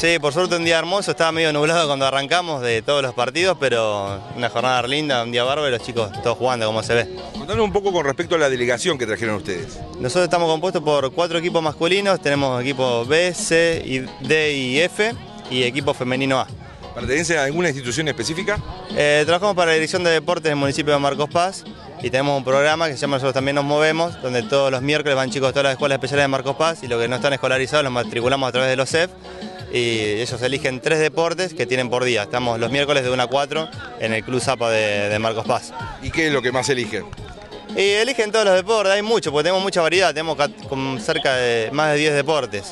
Sí, por suerte un día hermoso, estaba medio nublado cuando arrancamos de todos los partidos, pero una jornada linda, un día bárbaro y los chicos todos jugando como se ve. Contanos un poco con respecto a la delegación que trajeron ustedes. Nosotros estamos compuestos por 4 equipos masculinos, tenemos equipos B, C, D y F y equipo femenino A. ¿Pertenecen a alguna institución específica? Trabajamos para la Dirección de Deportes del municipio de Marcos Paz y tenemos un programa que se llama Nosotros También Nos Movemos, donde todos los miércoles van chicos de todas las escuelas especiales de Marcos Paz y los que no están escolarizados los matriculamos a través de los CEF y ellos eligen 3 deportes que tienen por día. Estamos los miércoles de 1 a 4 en el Club Zapa de Marcos Paz. ¿Y qué es lo que más eligen? Y eligen todos los deportes, hay mucho, porque tenemos mucha variedad, tenemos cerca de más de 10 deportes.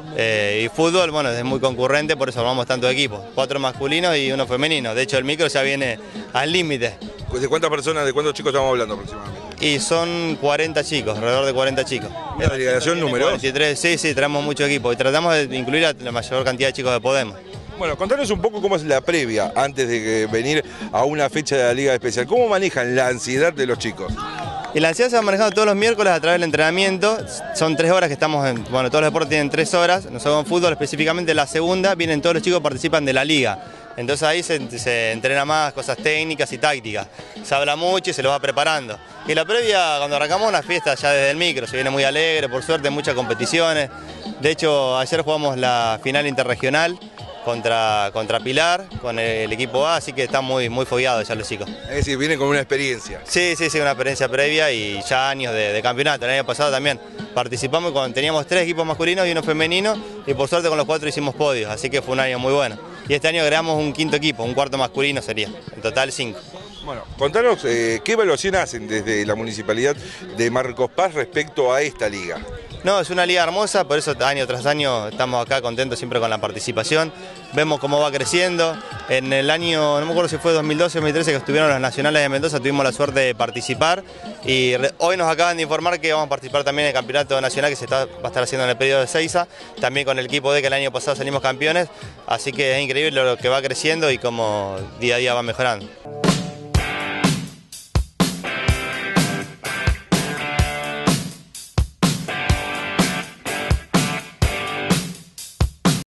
Y fútbol, bueno, es muy concurrente, por eso formamos tantos equipos, 4 masculinos y 1 femenino. De hecho, el micro ya viene al límite. ¿De cuántas personas, de cuántos chicos estamos hablando aproximadamente? Y son 40 chicos, alrededor de 40 chicos. ¿La delegación número? 43, sí, traemos mucho equipo y tratamos de incluir a la mayor cantidad de chicos que podemos. Bueno, contanos un poco cómo es la previa antes de venir a una fecha de la Liga Especial. ¿Cómo manejan la ansiedad de los chicos? Y la ansiedad se va manejando todos los miércoles a través del entrenamiento. Son 3 horas que estamos en, bueno, todos los deportes tienen 3 horas. Nosotros en fútbol, específicamente la segunda, vienen todos los chicos que participan de la liga. Entonces ahí se entrena más cosas técnicas y tácticas. Se habla mucho y se lo va preparando. Y la previa, cuando arrancamos una fiesta ya desde el micro, se viene muy alegre, por suerte, muchas competiciones. De hecho, ayer jugamos la final interregional contra Pilar, con el equipo A, así que están muy fogueados ya los chicos. Es decir, vienen con una experiencia. Sí, una experiencia previa y ya años de campeonato. El año pasado también participamos cuando teníamos 3 equipos masculinos y 1 femenino y por suerte con los 4 hicimos podios, así que fue un año muy bueno. Y este año agregamos un 5.º equipo, un 4.º masculino sería, en total 5. Bueno, contanos qué evaluación hacen desde la Municipalidad de Marcos Paz respecto a esta liga. No, es una liga hermosa, por eso año tras año estamos acá contentos siempre con la participación. Vemos cómo va creciendo. En el año, no me acuerdo si fue 2012 o 2013 que estuvieron los nacionales de Mendoza, tuvimos la suerte de participar y hoy nos acaban de informar que vamos a participar también en el campeonato nacional que va a estar haciendo en el periodo de Seiza, también con el equipo D que el año pasado salimos campeones, así que es increíble lo que va creciendo y cómo día a día va mejorando.